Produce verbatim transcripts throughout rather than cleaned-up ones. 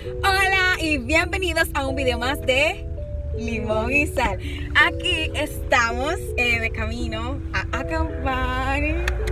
Hola y bienvenidos a un video más de Limón y Sal. Aquí estamos eh, de camino a acampar.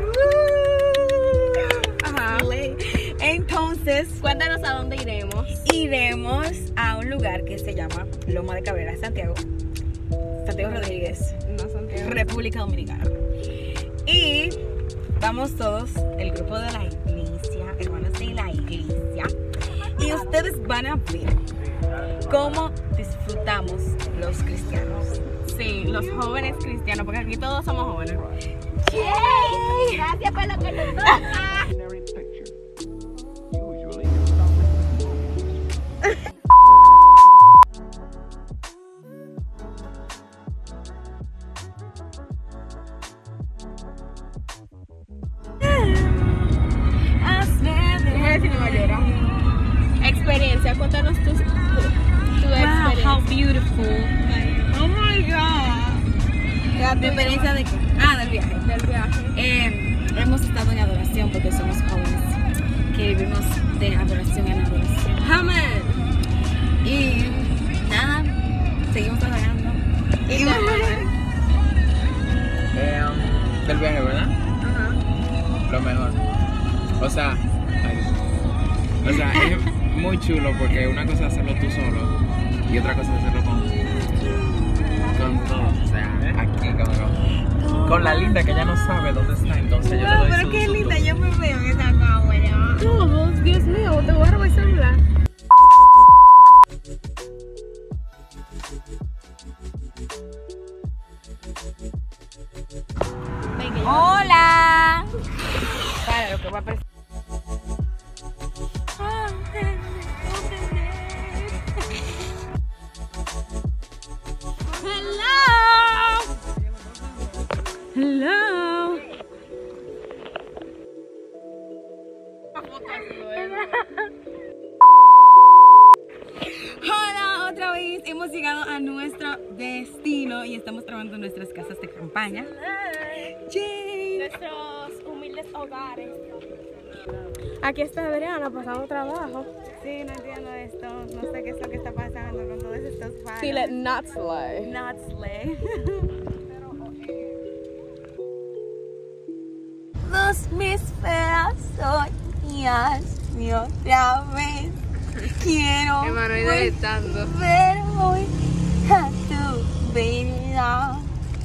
Ajá. Entonces, cuéntanos a dónde iremos. Iremos a un lugar que se llama Loma de Cabrera, Santiago. Santiago Rodríguez. No, Santiago. República Dominicana. Y vamos todos, el grupo de la iglesia, hermanos de la iglesia. Y ustedes van a ver cómo disfrutamos los cristianos. Sí, los jóvenes cristianos, porque aquí todos somos jóvenes. ¡Yay! Gracias por lo que nos toca. Experiencia, cuéntanos tu, tu, tu Wow, experiencia. how beautiful. Oh my God. ¿La experiencia de qué? Ah, del viaje. Del viaje. Eh, hemos estado en adoración porque somos jóvenes que vivimos de adoración en adoración. Amén. Y nada, seguimos adorando. Y Eh, um, del viaje, ¿verdad? Ajá. Lo mejor. O sea, ay, o sea, es muy chulo porque una cosa es hacerlo tú solo y otra cosa es hacerlo con, con todos. O sea, aquí con, con la linda que ella no sabe dónde está, entonces yo le wow, doy pero su- qué su linda, tour. yo me veo en esa cama ya. Todos, Dios mío, te voy a robar el celular. Hola. Para lo que va a pasar. Hello. Hello. Hola, otra vez hemos llegado a nuestro destino y estamos trabajando en nuestras casas de campaña. Yay. Nuestros humildes hogares. Aquí está Adriana pasando trabajo. Sí, no entiendo esto. No sé qué es lo que está pasando con todos estos palos. Dile not slay. Not slay. Los mis pedazos y otra vez quiero Emanuel editando. volver hoy a tu vida.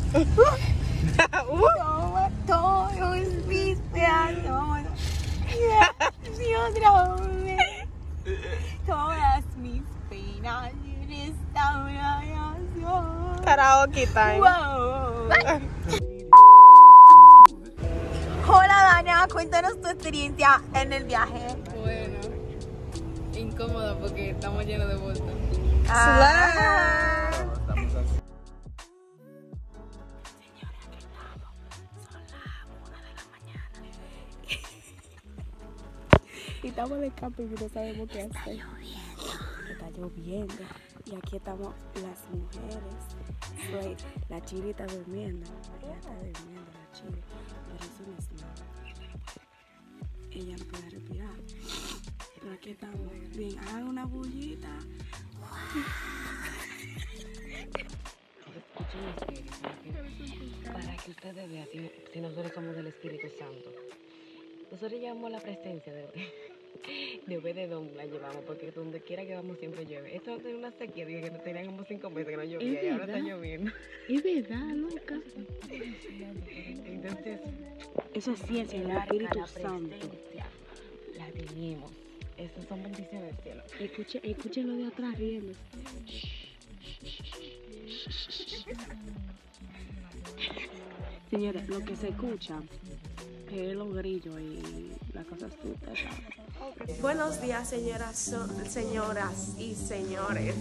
Toma todos mis pedazos y otra vez todas mis penas en esta oración. Karaoke time. Wow. Hola Dania, cuéntanos tu experiencia en el viaje. Bueno, incómodo porque estamos llenos de vueltas. Ah. Estamos así. Y estamos en el camping y no sabemos qué hacer. Está lloviendo y aquí estamos las mujeres. Soy la Chiri está durmiendo. Ella está durmiendo, la Chiri. Pero eso no es nada. Ella no puede respirar. Pero aquí estamos. Bien, hagan una bullita. Para que ustedes vean si, si nosotros somos del Espíritu Santo. Nosotros llevamos la presencia de, de Obededón, la llevamos, porque donde quiera que vamos siempre llueve. Esto es una sequía, dije que no tenían como cinco meses que no llovía y ahora está lloviendo. Es verdad, loca. Entonces, Eso es ciencia del el arca, Espíritu la Santo. presencia, la tenemos. Esas son bendiciones del cielo. Escuche, escuchen lo de atrás riendo. Señores, lo que se escucha es los grillos y las cosas sucias. Buenos días, señoras, so- señoras y señores.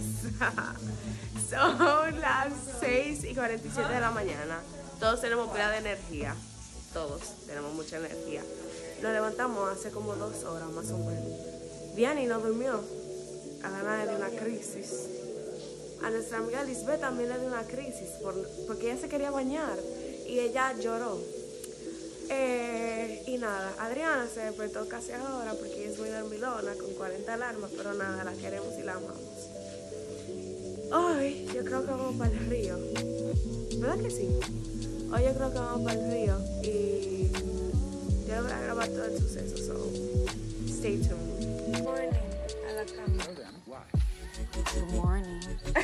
Son las seis y cuarenta y siete de la mañana. Todos tenemos pila de energía. Todos tenemos mucha energía. Nos levantamos hace como dos horas más o menos. Vianney no durmió. A Dana le dio una crisis. A nuestra amiga Lisbeth también le dio una crisis por- porque ella se quería bañar y ella lloró. Eh, y nada, Adriana se despertó casi ahora porque ella es muy dormilona con cuarenta alarmas, pero nada, la queremos y la amamos. Hoy yo creo que vamos para el río, ¿verdad que sí? Hoy yo creo que vamos para el río y yo voy a grabar todo el suceso, so stay tuned. Good morning a la cama. Good morning.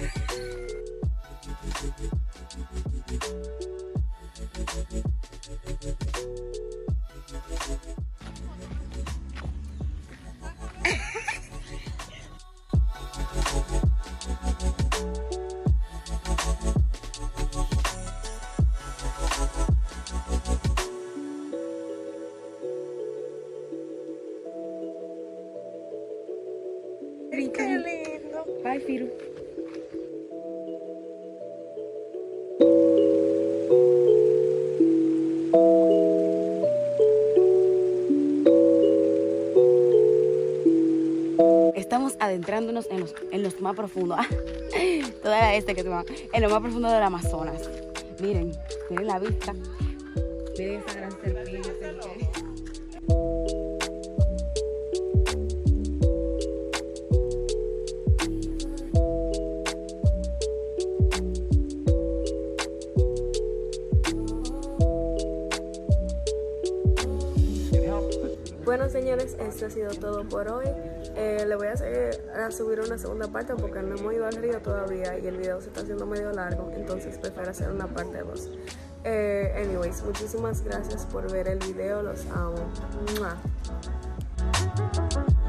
Qué lindo. Bye, Firu. Estamos adentrándonos en los, en los más profundos. Ah, toda este que toma, en lo más profundo del Amazonas. Miren, miren la vista. Miren esa gran serpiente. Bueno, señores, esto ha sido todo por hoy. Eh, le voy a, hacer, a subir una segunda parte porque no hemos ido al río todavía y el video se está haciendo medio largo, entonces prefiero hacer una parte dos. Eh, anyways, muchísimas gracias por ver el video, los amo. ¡Mua!